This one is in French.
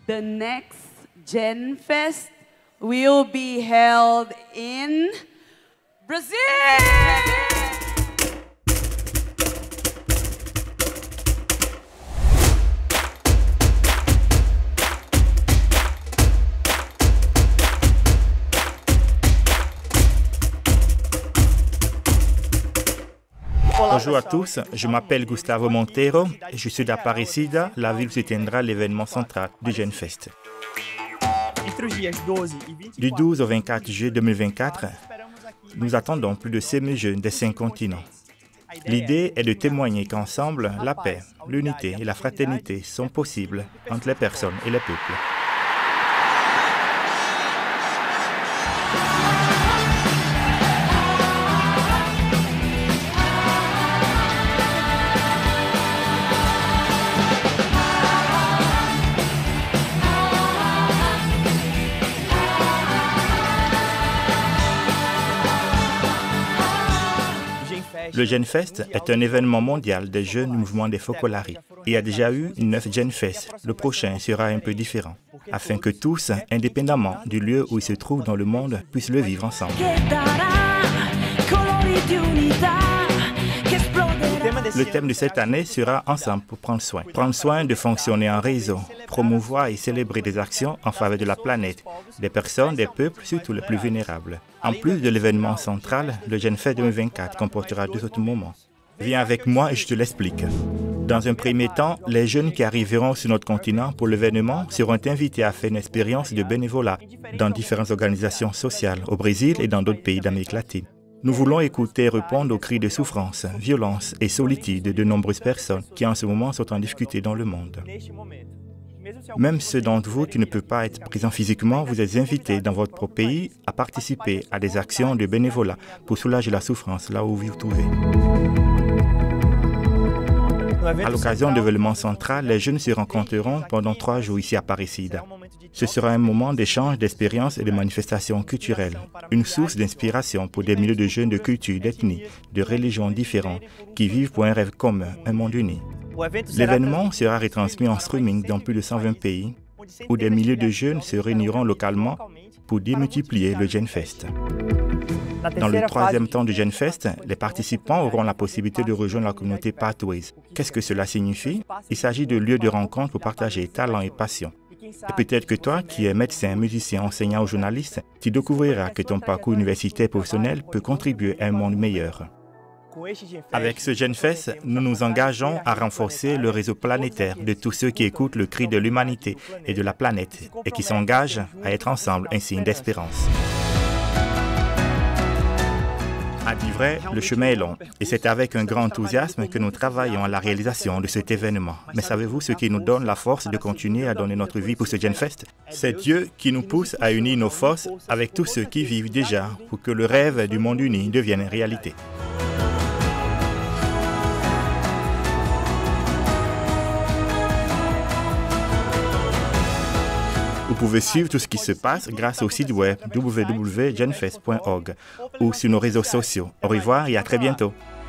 The next GenFest will be held in Brazil! Bonjour à tous, je m'appelle Gustavo Monteiro et je suis d'Aparecida, la ville où se tiendra l'événement central du GenFest. Du 12 au 24 juillet 2024, nous attendons plus de 6 000 jeunes des 5 continents. L'idée est de témoigner qu'ensemble, la paix, l'unité et la fraternité sont possibles entre les personnes et les peuples. Le GenFest est un événement mondial des jeunes du mouvement des Focolari. Il y a déjà eu 9 GenFest. Le prochain sera un peu différent, afin que tous, indépendamment du lieu où ils se trouvent dans le monde, puissent le vivre ensemble. Le thème de cette année sera « Ensemble pour prendre soin ». Prendre soin de fonctionner en réseau, promouvoir et célébrer des actions en faveur de la planète, des personnes, des peuples, surtout les plus vulnérables. En plus de l'événement central, le GenFest 2024 comportera 2 autres moments. Viens avec moi et je te l'explique. Dans un premier temps, les jeunes qui arriveront sur notre continent pour l'événement seront invités à faire une expérience de bénévolat dans différentes organisations sociales au Brésil et dans d'autres pays d'Amérique latine. Nous voulons écouter et répondre aux cris de souffrance, violence et solitude de nombreuses personnes qui en ce moment sont en difficulté dans le monde. Même ceux d'entre vous qui ne peuvent pas être présents physiquement, vous êtes invités dans votre pays à participer à des actions de bénévolat pour soulager la souffrance là où vous vous trouvez. À l'occasion de l'événement central, les jeunes se rencontreront pendant 3 jours ici à Aparecida. Ce sera un moment d'échange, d'expériences et de manifestations culturelles, une source d'inspiration pour des milliers de jeunes de cultures, d'ethnies, de religions différentes qui vivent pour un rêve commun, un monde uni. L'événement sera retransmis en streaming dans plus de 120 pays, où des milliers de jeunes se réuniront localement pour démultiplier le GenFest. Dans le 3e temps du GenFest, les participants auront la possibilité de rejoindre la communauté Pathways. Qu'est-ce que cela signifie? Il s'agit de lieux de rencontre pour partager talents et passions. Et peut-être que toi, qui es médecin, musicien, enseignant ou journaliste, tu découvriras que ton parcours universitaire et professionnel peut contribuer à un monde meilleur. Avec ce GenFest, nous nous engageons à renforcer le réseau planétaire de tous ceux qui écoutent le cri de l'humanité et de la planète et qui s'engagent à être ensemble un signe d'espérance. À dire vrai, le chemin est long et c'est avec un grand enthousiasme que nous travaillons à la réalisation de cet événement. Mais savez-vous ce qui nous donne la force de continuer à donner notre vie pour ce GenFest? C'est Dieu qui nous pousse à unir nos forces avec tous ceux qui vivent déjà pour que le rêve du monde uni devienne réalité. Vous pouvez suivre tout ce qui se passe grâce au site web www.genfest.org ou sur nos réseaux sociaux. Au revoir et à très bientôt.